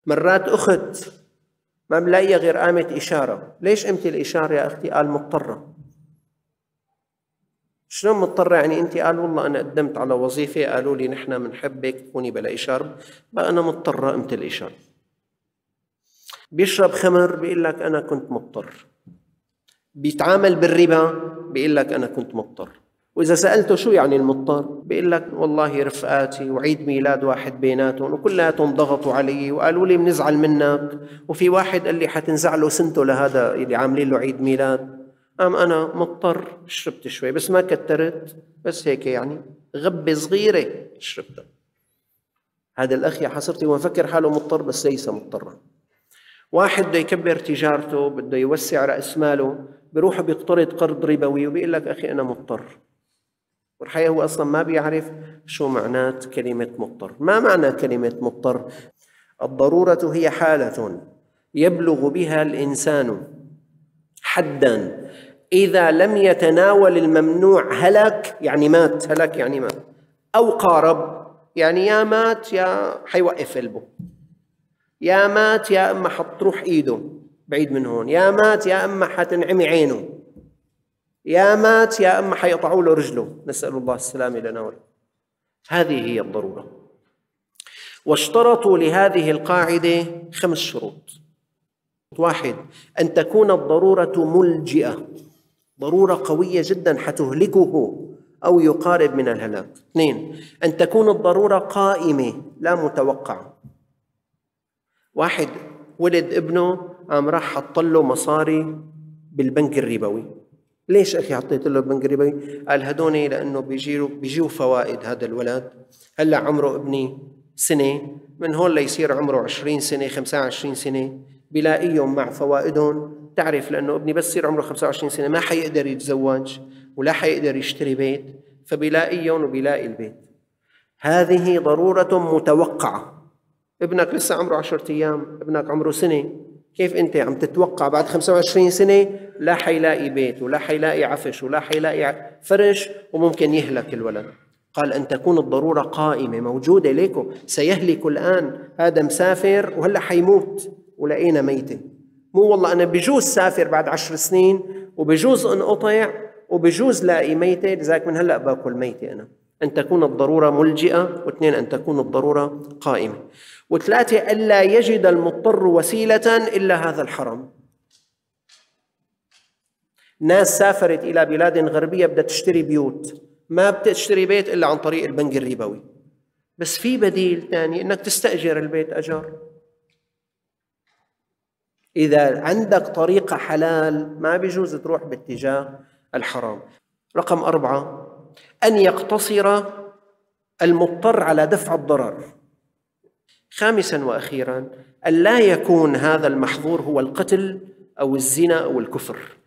مرات أخت ما بلاقيها غير قامت إشارة. ليش قمت الإشارة يا أختي؟ قال مضطرة. شلون مضطرة يعني أنت؟ قال والله أنا قدمت على وظيفة قالوا لي نحن بنحبك تكوني بلا إشارة، بقى أنا مضطرة قمت الإشارة. بيشرب خمر بيقول لك أنا كنت مضطر. بيتعامل بالربا بيقول لك أنا كنت مضطر. وإذا سألته شو يعني المضطر بيقول لك والله رفقاتي وعيد ميلاد واحد بيناتهم وكلياتهم ضغطوا علي وقالوا لي بنزعل منك، وفي واحد قال لي حتنزعله سنته لهذا اللي عاملين له عيد ميلاد، أنا مضطر شربت شوي بس ما كترت، بس هيك يعني غبة صغيرة شربتها. هذا الأخ يا حسرتي هو فكر حاله مضطر بس ليس مضطرا. واحد بده يكبر تجارته بده يوسع رأس ماله بيروح بيقترض قرض ربوي وبيقول لك أخي أنا مضطر، والحقيقة هو أصلا ما بيعرف شو معنات كلمة مضطر. ما معنى كلمة مضطر؟ الضرورة هي حالة يبلغ بها الإنسان حدا إذا لم يتناول الممنوع هلك، يعني مات، هلك يعني مات، أو قارب، يعني يا مات يا حيوقف قلبه، يا مات يا أما حتروح إيده بعيد من هون، يا مات يا أما حتنعمي عينه، يا مات يا أما حيقطعوا له رجله، نسأل الله السلامة لنا ولكم. هذه هي الضرورة. واشترطوا لهذه القاعدة 5 شروط. 1 أن تكون الضرورة ملجئة، ضرورة قوية جدا حتهلكه أو يقارب من الهلاك. 2 أن تكون الضرورة قائمة لا متوقعة. واحد ولد ابنه قام راح حط له مصاري بالبنك الربوي. ليش أخي حطيت له البنك الربوي؟ قال هدوني لأنه بيجيوا فوائد هذا الولد، هلأ عمره ابني سنة، من هون ليصير عمره 20 سنة 25 سنة بلاقيهم مع فوائدهم. تعرف لأنه ابني بس يصير عمره 25 سنة ما حيقدر يتزوج ولا حيقدر يشتري بيت، فبيلاقيهم وبيلاقي البيت. هذه ضرورة متوقعة. ابنك لسه عمره 10 أيام، ابنك عمره سنة، كيف أنت عم تتوقع بعد 25 سنة لا حيلاقي بيت ولا حيلاقي عفش ولا حيلاقي فرش وممكن يهلك الولد؟ قال أن تكون الضرورة قائمة موجودة ليكم، سيهلك الآن، هذا مسافر وهلأ حيموت ولقينا ميتة. مو والله أنا بجوز سافر بعد 10 سنين وبجوز انقطع وبجوز لاقي ميتة لذلك من هلأ باكل ميتة أنا. أن تكون الضرورة ملجئة. 2 أن تكون الضرورة قائمة. 3 ألا يجد المضطر وسيلة إلا هذا الحرم. ناس سافرت إلى بلاد غربية بدها تشتري بيوت، ما بتشتري بيت إلا عن طريق البنك الربوي، بس في بديل ثاني إنك تستأجر البيت أجار. إذا عندك طريقة حلال ما بيجوز تروح باتجاه الحرام. رقم 4 أن يقتصر المضطر على دفع الضرر. 5 وأخيرا أن لا يكون هذا المحظور هو القتل أو الزنا أو الكفر.